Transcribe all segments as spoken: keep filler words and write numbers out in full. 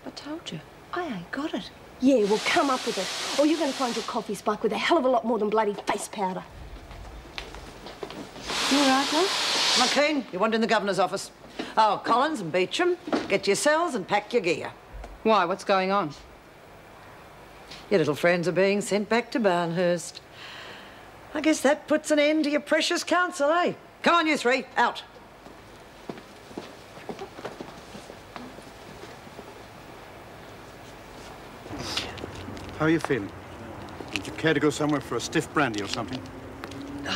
I told you, I ain't got it. Yeah, well, come up with it. Or you're going to find your coffee spike with a hell of a lot more than bloody face powder. You all right, love? McLean, you want in the governor's office. Oh, Collins and Beecham, get your cells and pack your gear. Why? What's going on? Your little friends are being sent back to Barnhurst. I guess that puts an end to your precious counsel, eh? Come on, you three, out. How are you feeling? Would you care to go somewhere for a stiff brandy or something? No.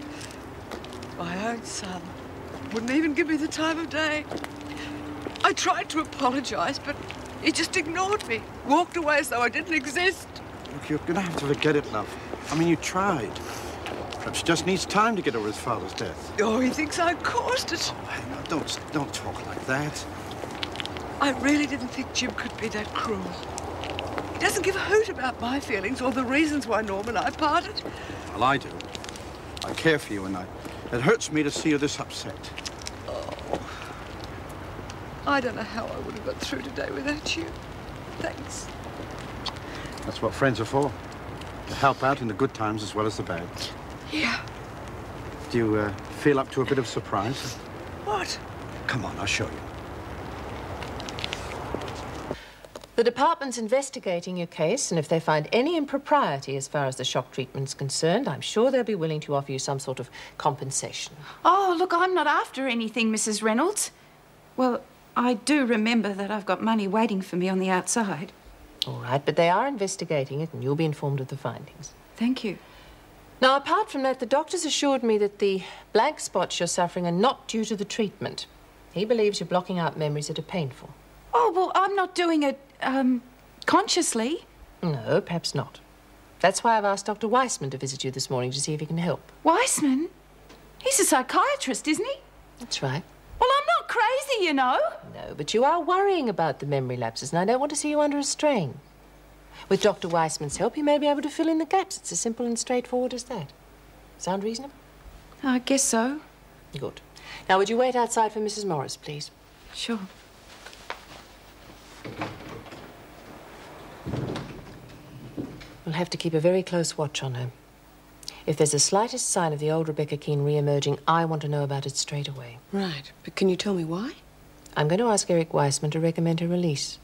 My own son wouldn't even give me the time of day. I tried to apologise, but he just ignored me, walked away as though I didn't exist. Look, you're gonna have to forget it, love. I mean, you tried. Perhaps he just needs time to get over his father's death. Oh, he thinks I caused it. Oh, hey, now, don't, don't talk like that. I really didn't think Jim could be that cruel. He doesn't give a hoot about my feelings or the reasons why Norm and I parted. Well, I do. I care for you, and I, it hurts me to see you this upset. Oh, I don't know how I would have got through today without you. Thanks. That's what friends are for. To help out in the good times as well as the bad. Yeah. Do you uh, feel up to a bit of surprise? What? Come on, I'll show you. The department's investigating your case, and if they find any impropriety as far as the shock treatment's concerned, I'm sure they'll be willing to offer you some sort of compensation. Oh, look, I'm not after anything, Missus Reynolds. Well, I do remember that I've got money waiting for me on the outside. All right, but they are investigating it, and you'll be informed of the findings. Thank you. Now, apart from that, the doctor's assured me that the blank spots you're suffering are not due to the treatment. He believes you're blocking out memories that are painful. Oh, well, I'm not doing it, um, consciously. No, perhaps not. That's why I've asked Doctor Weissman to visit you this morning to see if he can help. Weissman? He's a psychiatrist, isn't he? That's right. Well, I'm not crazy, you know. No, but you are worrying about the memory lapses, and I don't want to see you under a strain. With Doctor Weissman's help, you may be able to fill in the gaps. It's as simple and straightforward as that. Sound reasonable? I guess so. Good. Now, would you wait outside for Missus Morris, please? Sure. We'll have to keep a very close watch on her. If there's the slightest sign of the old Rebecca Keane re-emerging, I want to know about it straight away. Right, but can you tell me why? I'm going to ask Eric Weissman to recommend her release.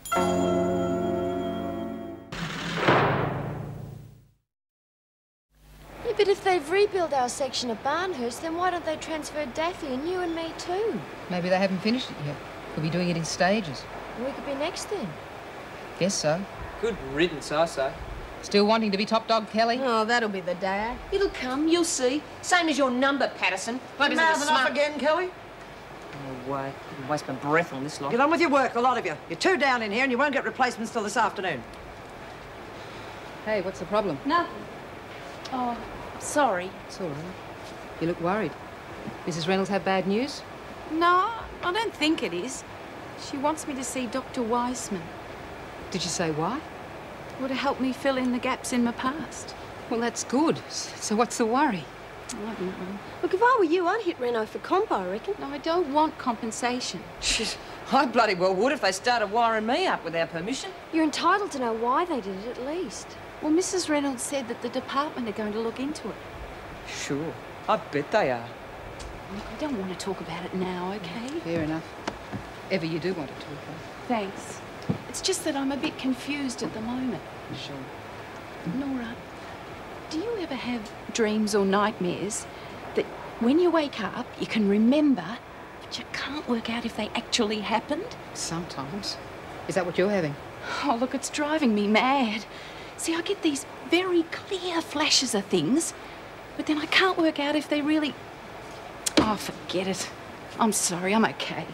Yeah, but if they've rebuilt our section of Barnhurst, then why don't they transfer Daffy and you and me too? Maybe they haven't finished it yet. Could be doing it in stages. We could be next then. Guess so. Good riddance, I say. Still wanting to be top dog, Kelly? Oh, that'll be the day. It'll come, you'll see. Same as your number, Patterson. Mouthing off again, Kelly? No way. I'll waste my breath on this lot. Get on with your work, a lot of you. You're two down in here and you won't get replacements till this afternoon. Hey, what's the problem? Nothing. Oh, sorry. It's all right. You look worried. Missus Reynolds have bad news? No, I don't think it is. She wants me to see Doctor Weissman. Did you say why? Well, to help me fill in the gaps in my past. Well, that's good. So what's the worry? I don't know. Look, if I were you, I'd hit Renault for comp, I reckon. No, I don't want compensation. Jeez, I bloody well would if they started wiring me up without permission. You're entitled to know why they did it, at least. Well, Missus Reynolds said that the department are going to look into it. Sure, I bet they are. Look, I don't want to talk about it now, okay? Fair enough. Ever you do want to talk about. Thanks. It's just that I'm a bit confused at the moment. Sure. Nora, do you ever have dreams or nightmares that when you wake up, you can remember, but you can't work out if they actually happened? Sometimes. Is that what you're having? Oh, look, it's driving me mad. See, I get these very clear flashes of things, but then I can't work out if they really... Oh, forget it. I'm sorry, I'm okay.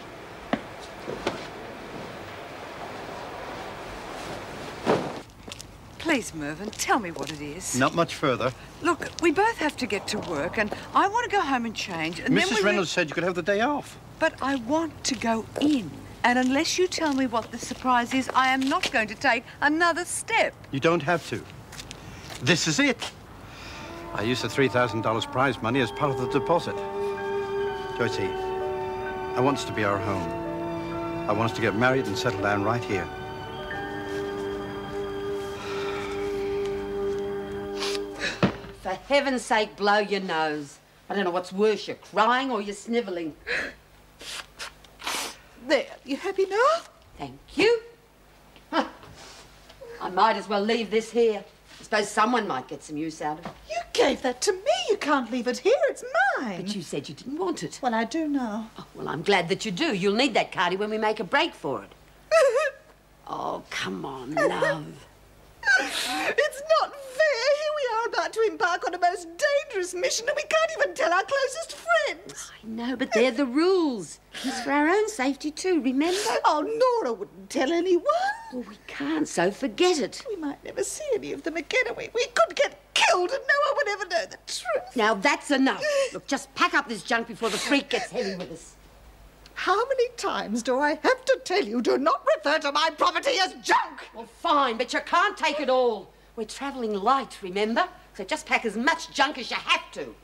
Please, Mervyn, tell me what it is. Not much further. Look, we both have to get to work, and I want to go home and change. And Missus then we Reynolds said you could have the day off. But I want to go in. And unless you tell me what the surprise is, I am not going to take another step. You don't have to. This is it. I used the three thousand dollars prize money as part of the deposit. Joycey, I want this to be our home. I want us to get married and settle down right here. For heaven's sake, blow your nose. I don't know what's worse, you're crying or you're snivelling. There, you happy now? Thank you. Huh. I might as well leave this here. I suppose someone might get some use out of it. You gave that to me. You can't leave it here. It's mine. But you said you didn't want it. Well, I do now. Oh, well, I'm glad that you do. You'll need that cardie when we make a break for it. Oh, come on, love. It's not fair. Here we are about to embark on a most dangerous mission and we can't even tell our closest friends. I know, but they're the rules. It's for our own safety too, remember? Oh, Nora wouldn't tell anyone. Well, we can't, so forget it. We might never see any of them again, and we, we could get killed and no one would ever know the truth. Now, that's enough. Look, just pack up this junk before the freak gets heavy with us. How many times do I have to tell you, do not refer to my property as junk? Well, fine, but you can't take it all. We're travelling light, remember? So just pack as much junk as you have to.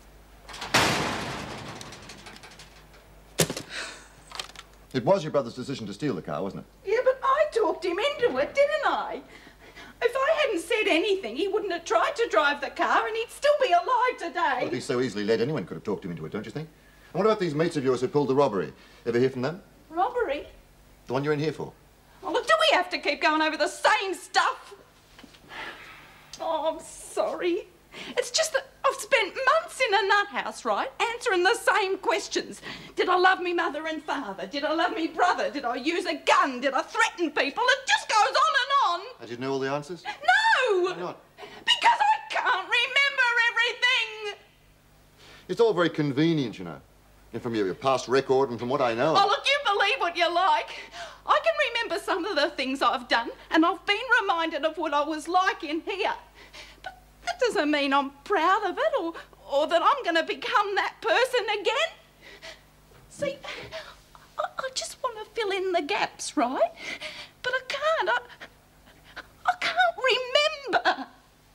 It was your brother's decision to steal the car, wasn't it? Yeah, but I talked him into it, didn't I? If I hadn't said anything, he wouldn't have tried to drive the car and he'd still be alive today. Well, if he's so easily led, anyone could have talked him into it, don't you think? And what about these mates of yours who pulled the robbery? Ever hear from them? Robbery? The one you're in here for? Oh, look, do we have to keep going over the same stuff? Oh, I'm sorry. It's just that I've spent months in a nut house, right, answering the same questions. Did I love me mother and father? Did I love me brother? Did I use a gun? Did I threaten people? It just goes on and on. And you know all the answers? No! Why not? Because I can't remember everything. It's all very convenient, you know. And from your, your past record and from what I know. Oh, look, you believe what you like. I can remember some of the things I've done, and I've been reminded of what I was like in here. But that doesn't mean I'm proud of it or, or that I'm going to become that person again. See, I, I just want to fill in the gaps, right? But I can't. I, I can't remember.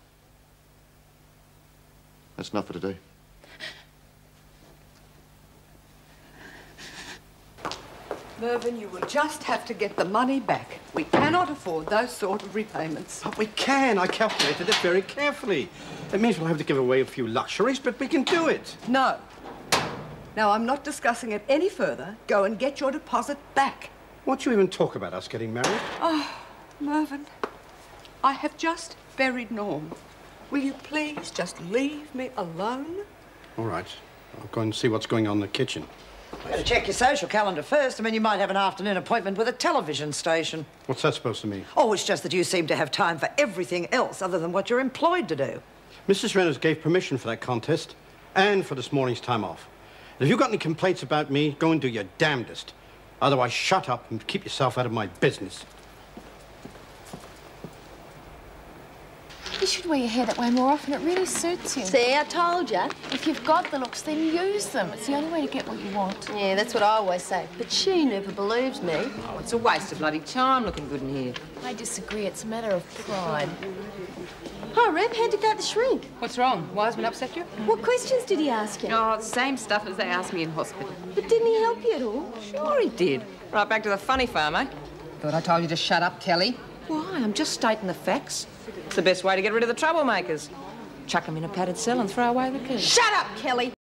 That's enough for today. Mervyn, you will just have to get the money back. We cannot afford those sort of repayments. But we can. I calculated it very carefully. It means we'll have to give away a few luxuries, but we can do it. No. Now, I'm not discussing it any further. Go and get your deposit back. Won't you even talk about us getting married? Oh, Mervyn, I have just buried Norm. Will you please just leave me alone? All right. I'll go and see what's going on in the kitchen. Better check your social calendar first. I mean, you might have an afternoon appointment with a television station. What's that supposed to mean? Oh, it's just that you seem to have time for everything else other than what you're employed to do. Missus Reynolds gave permission for that contest and for this morning's time off. And if you've got any complaints about me, go and do your damnedest. Otherwise, shut up and keep yourself out of my business. You should wear your hair that way more often. It really suits you. See, I told you. If you've got the looks, then use them. It's the only way to get what you want. Yeah, that's what I always say. But she never believes me. Oh, it's a waste of bloody time looking good in here. I disagree. It's a matter of pride. Hi, Reb. How'd you go to the shrink? What's wrong? Wiseman upset you? What questions did he ask you? Oh, the same stuff as they asked me in hospital. But didn't he help you at all? Sure he did. Right back to the funny farm, eh? Thought I told you to shut up, Kelly. Why? I'm just stating the facts. It's the best way to get rid of the troublemakers. Chuck them in a padded cell and throw away the keys. Shut up, Kelly.